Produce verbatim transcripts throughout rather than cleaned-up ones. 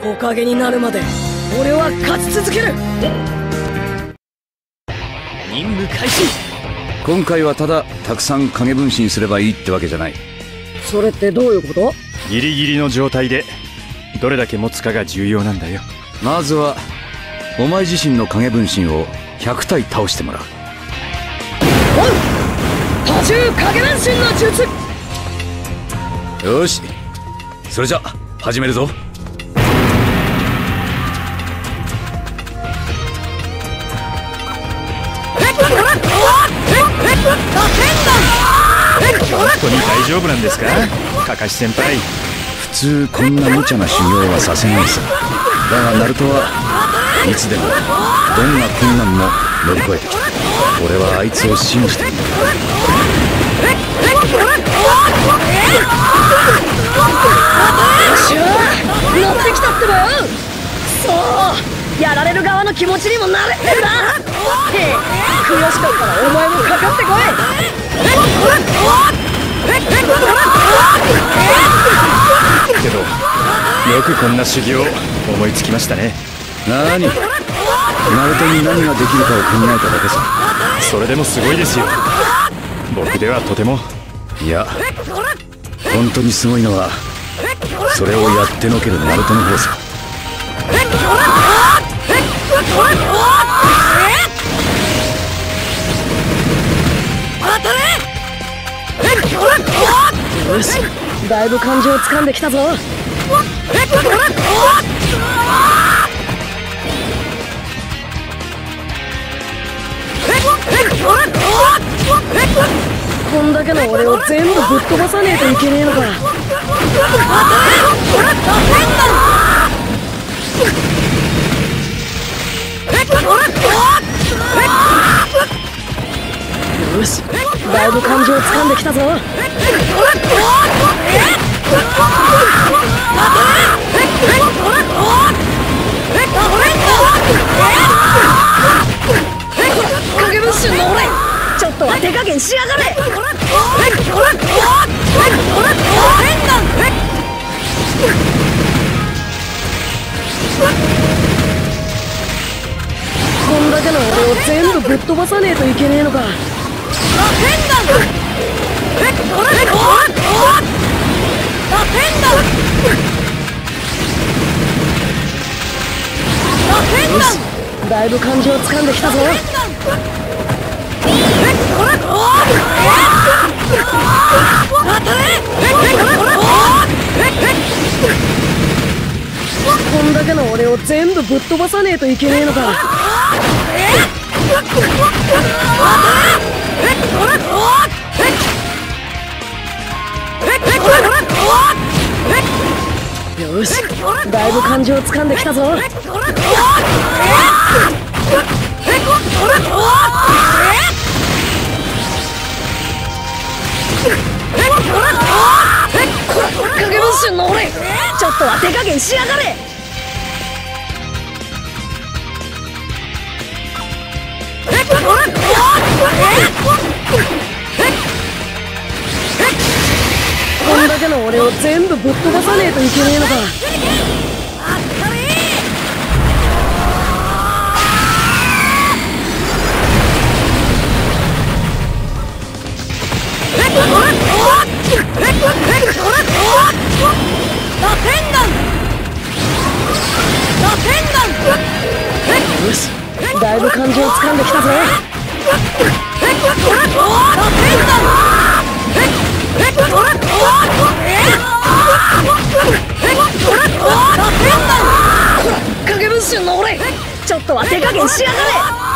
木陰になるまで俺は勝ち続ける。任務開始。 今回はただたくさん影分身すればいいってわけじゃない。 それってどういうこと？ ギリギリの状態でどれだけ持つかが重要なんだよ。 まずはお前自身の影分身をひゃく体倒してもらう。 多重影分身の術。 よし、それじゃ始めるぞ。 本当に大丈夫なんですか、カカシ先輩。 普通こんな無茶な修行はさせないさ。だがナルトはいつでもどんな困難も乗り越えてきた。俺はあいつを信じてる。よっしゃー、乗ってきたってばよ。 そうやられる側の気持ちにもなれってんだ。へえ、悔しかったらお前もかかってこい。 けどよくこんな修行思いつきましたね。 なに、ナルトに何ができるかを考えただけさ。 それでもすごいですよ。僕ではとても。 いや、本当にすごいのはそれをやってのけるナルトの方さ。よし、だいぶ感情をつかんできたぞ。こんだけの俺を全部ぶっ飛ばさねえといけねえのか。よし、だいぶ感情をつかんできたぞ。影分身の俺、ちょっとは手加減しやがれ。こんだけの俺を全部ぶっ飛ばさねえといけねえのか。よし、だいぶ感情をつかんできたぞ。こんだけの俺を全部ぶっ飛ばさねえといけねえのか。よし、だいぶ感情をつかんできたぞ。影分身の俺、ちょっとは手加減しやがれ。こんだけの俺を全部ぶっ飛ばさねえといけねえのか。よし、だいぶ感情をつかんできたぜ。影分身の俺、ちょっとは手加減しやがれ。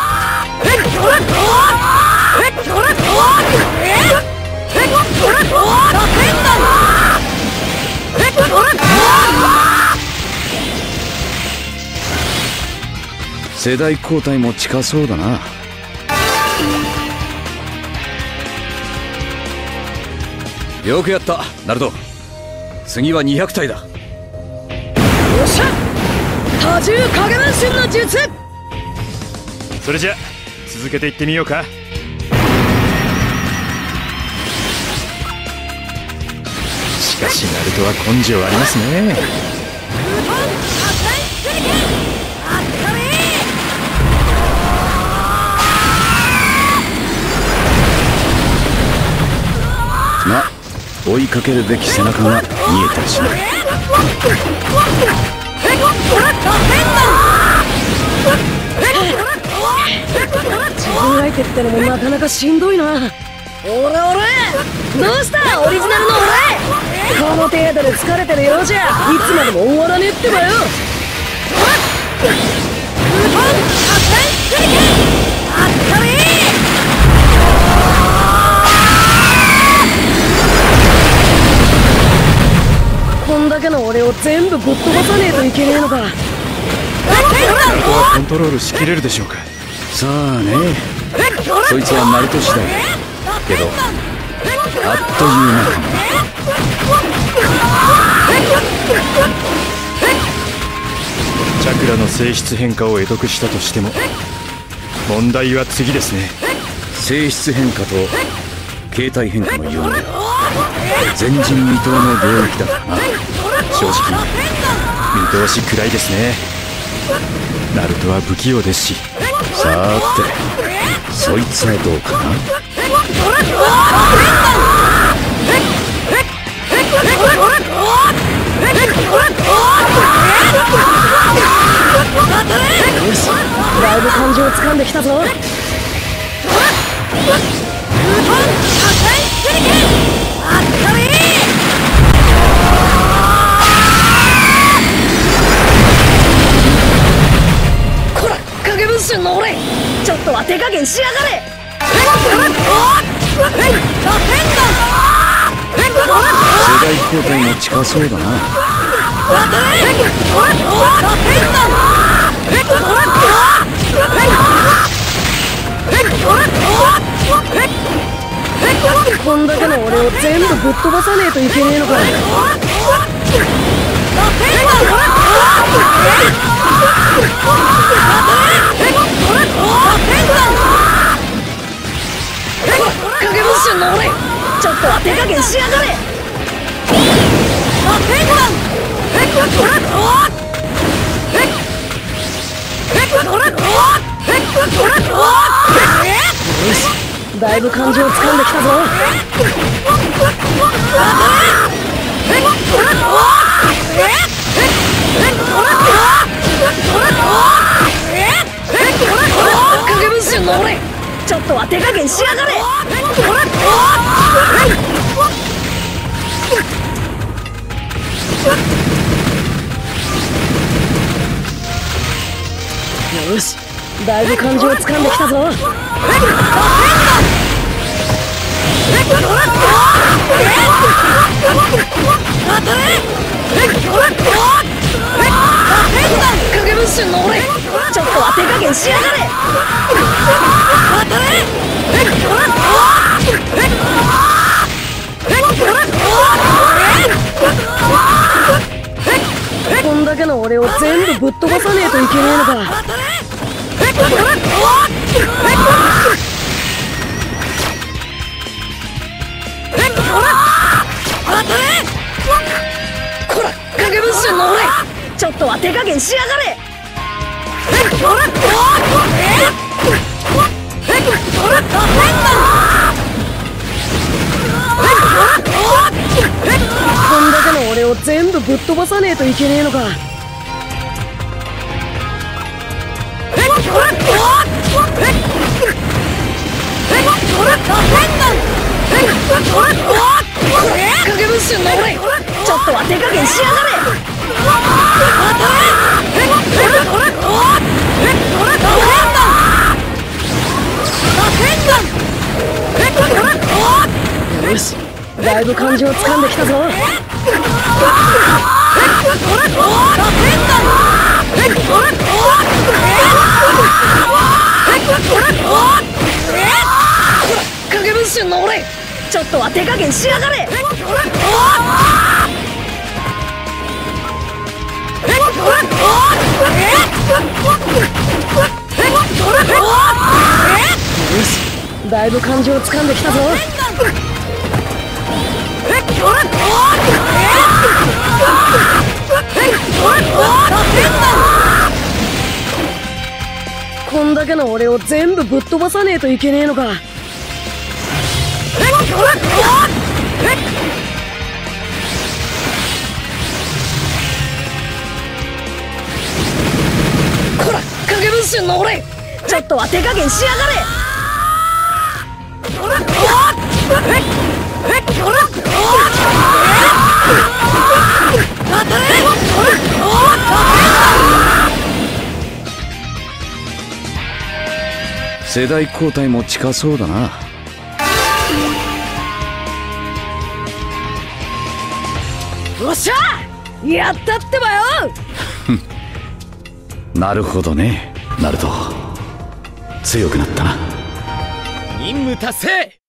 世代交代も近そうだな。よくやったナルト。次はにひゃく体だ。よっしゃ、多重影分身の術。 それじゃ続けていってみようか。しかしナルトは根性ありますね。 ま、追いかけるべき背中が見えたりしない。 自分相手ってのもなかなかしんどいな。おれおれ、どうしたオリジナルの俺。この程度で疲れてるようじゃいつまでも終わらねえってばよ。こんだけの俺を全部ぶっ飛ばさねえといけねえのか。 ナルトはコントロールしきれるでしょうか。 さあね、そいつはナルト次第けど、あっという間かも。 チャクラの性質変化を会得したとしても問題は次ですね。 性質変化と形態変化の融合、前人未到の領域だからな。 正直見通し暗いですね。ナルトは不器用ですし。 さーて、そいつはどうかな。 よし、だいぶ感情を掴んできたぞ。こら、影分身の俺、ちょっとは手加減しやがれ。 世代交代も近そうだな。こんだけの俺を全部ぶっ飛ばさねえといけねえのか。影分身の俺、ちょっとは手加減しやがれ。よし、だいぶ感情を掴んできたぞ。影分身の俺、ちょっとは手加減しやがれ。よし、だいぶ感情を掴んできたぞ。影分身の俺、ちょっとは手加減しやがれ。こんだけの俺を全部ぶっ飛ばさねえといけねえのか。こら、影分身の俺、ちょっとは手加減しやがれ。こんだけの俺を全部ぶっ飛ばさねえといけねえのか。影分身の俺、ちょっとは手加減しやがれ。よし、だいぶ感情を掴んできたぞ。影分身の俺、ちょっとは手加減しやがれ。よし、だいぶ感情を掴んできたぞ。こんだけの俺を全部ぶっ飛ばさねえといけねえのか。 こら影分身の俺、ちょっとは手加減しやがれ。 世代交代も近そうだな。 おっしゃやったってばよ。 なるほどね、ナルト強くなったな。 任務達成。